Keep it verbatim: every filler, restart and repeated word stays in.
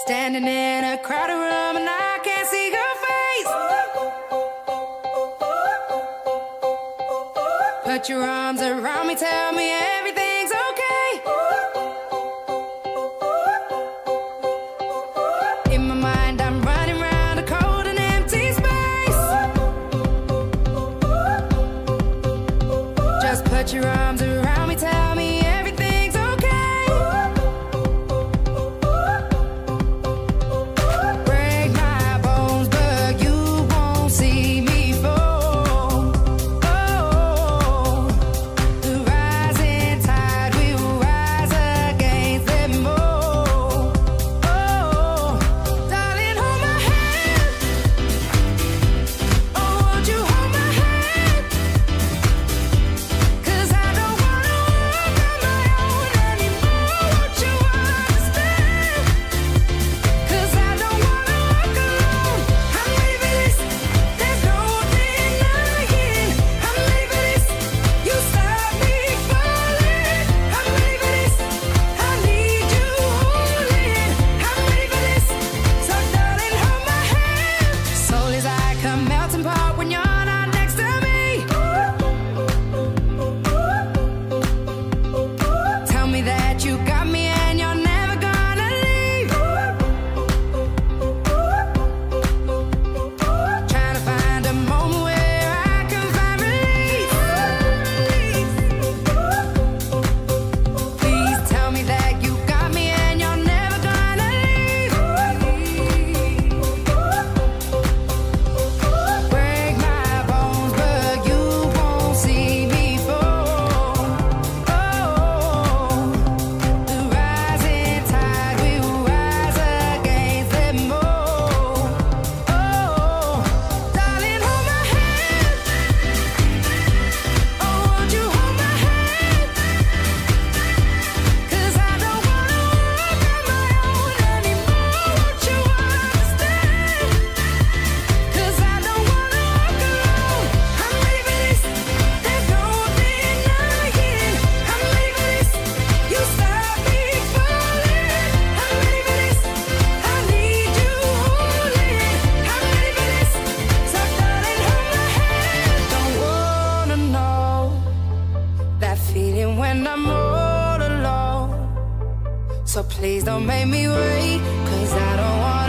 Standing in a crowded room and I can't see your face. Put your arms around me, tell me everything's okay. In my mind I'm running round a cold and empty space. Just put your arms around me, tell me everything's okay. Break my bones, but you won't see me fall. Oh, the rising tide will rise against them all. Oh, darling, hold my hand. Oh, won't you hold my hand? 'Cause I don't wanna walk on my own anymore. Won't you understand? 'Cause I don't wanna walk alone. I'm ready for this. There's no denying. I'm ready for this. You stop me falling. I'm ready for this. I need you holding. I'm ready for this. So darling, hold my hand. Slowly as I come melting pot when you're not next to me. Tell me that you got me and you're never gonna leave. Trying to find a moment where I can find relief. Please tell me that you got me and you're never gonna leave. Break my bones, but you won't see me fall. Oh, the rising tide will rise against them all. Oh, darling, hold my hand. Oh, won't you hold my hand? 'Cause I don't wanna walk on my own anymore. Won't you understand? 'Cause I don't wanna walk alone. I'm ready for this. There's no denying. I'm ready for this. You stop me falling. I'm ready for this. I need you holding. I'm ready for this. So darling, hold my hand. Don't wanna know that feeling when I'm all alone. So please don't make me wait, 'cause I don't want